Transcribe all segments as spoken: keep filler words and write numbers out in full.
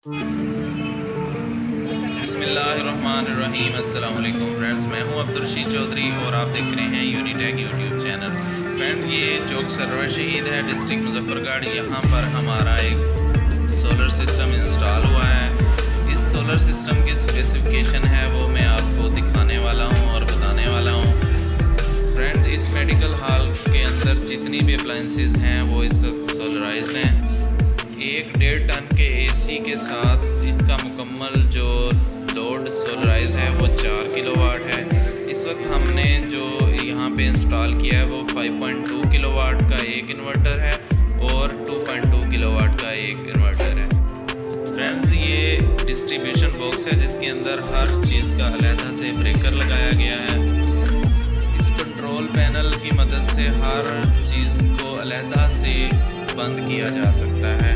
बिस्मिल्लाहिर्रहमानिर्रहीम। अस्सलाम वालेकुम फ्रेंड्स, मैं हूं अब्दुल रशीद चौधरी और आप देख रहे हैं यूनिटेक यूट्यूब चैनल। फ्रेंड, ये चौक सरवर शहीद है, डिस्ट्रिक्ट मुजफ्फरगढ़। यहाँ पर हमारा एक सोलर सिस्टम इंस्टॉल हुआ है। इस सोलर सिस्टम की स्पेसिफिकेशन है वो मैं आपको दिखाने वाला हूँ और बताने वाला हूँ। फ्रेंड्स, इस मेडिकल हॉल के अंदर जितनी भी अप्लाइंसेस हैं वो इस वक्त सोलराइज्ड हैं। एक डेढ़ टन के एसी के साथ इसका मुकम्मल जो लोड सोलराइज्ड है वो चार किलोवाट है। इस वक्त हमने जो यहाँ पे इंस्टॉल किया है वो फाइव पॉइंट टू किलोवाट का एक इन्वर्टर है और टू पॉइंट टू किलोवाट का एक इन्वर्टर है। फ्रेंड्स, ये डिस्ट्रीब्यूशन बॉक्स है जिसके अंदर हर चीज़ का अलहदा से ब्रेकर लगाया गया है। इस कंट्रोल पैनल की मदद से हर चीज़ को अलहदा से बंद किया जा सकता है।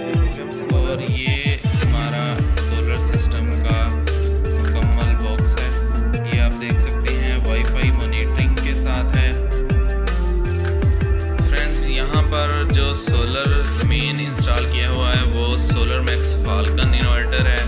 और ये हमारा सोलर सिस्टम का मुकम्मल बॉक्स है। ये आप देख सकते हैं वाईफाई मॉनिटरिंग के साथ है। फ्रेंड्स, यहाँ पर जो सोलर मेन इंस्टॉल किया हुआ है वो सोलर मैक्स फाल्कन इन्वर्टर है।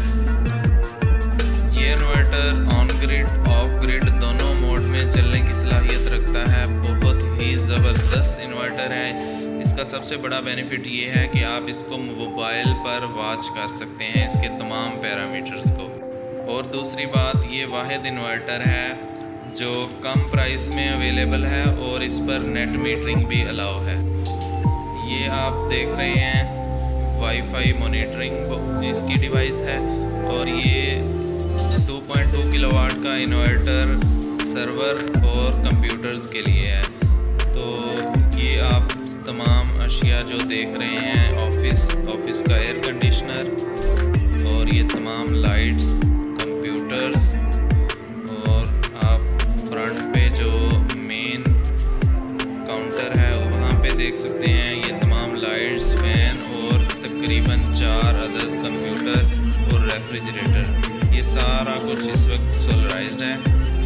ये inverter on grid off grid दोनों मोड में चलने की सलाहियत रखता है। बहुत ही ज़बरदस्त इन्वर्टर है। इसका सबसे बड़ा बेनिफिट ये है कि आप इसको मोबाइल पर वॉच कर सकते हैं, इसके तमाम पैरामीटर्स को। और दूसरी बात, ये वाहिद इन्वर्टर है जो कम प्राइस में अवेलेबल है और इस पर नेट मीटरिंग भी अलाउ है। ये आप देख रहे हैं वाईफाई मॉनिटरिंग इसकी डिवाइस है। और ये टू पॉइंट टू किलोवाट का इन्वर्टर सर्वर और कंप्यूटर्स के लिए है। तो ये आप तमाम अशिया जो देख रहे हैं, ऑफिस ऑफिस का एयर कंडीशनर और ये तमाम लाइट्स, कंप्यूटर्स, और आप फ्रंट पे जो मेन काउंटर है वहाँ पे देख सकते हैं ये तमाम लाइट्स, फैन और तकरीबन चार अदद कंप्यूटर और रेफ्रिजरेटर। ये सारा कुछ इस वक्त सोलराइज्ड है।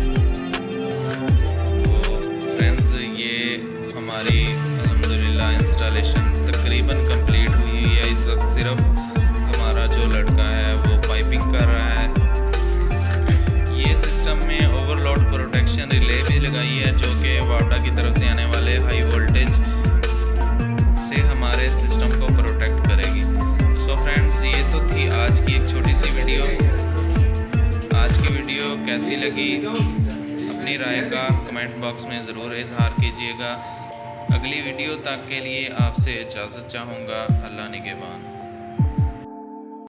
तो फ्रेंड्स, ये हमारी अल्हम्दुलिल्लाह इंस्टॉलेशन तकरीबन कंप्लीट हुई है। इस वक्त सिर्फ हमारा जो लड़का है वो पाइपिंग कर रहा है। ये सिस्टम में ओवरलोड प्रोटेक्शन रिले भी लगाई है जो कि वाटा की तरफ से आने वाले हाई वोल्टेज से हमारे सिस्टम को प्रोटेक्ट करेगी। सो फ्रेंड्स, ये तो थी आज की एक छोटी सी वीडियो। आज की वीडियो कैसी लगी अपनी राय का कमेंट बॉक्स में ज़रूर इजहार कीजिएगा। अगली वीडियो तक के लिए आपसे इजाज़त चाहूँगा। अल्लाह निगहबान।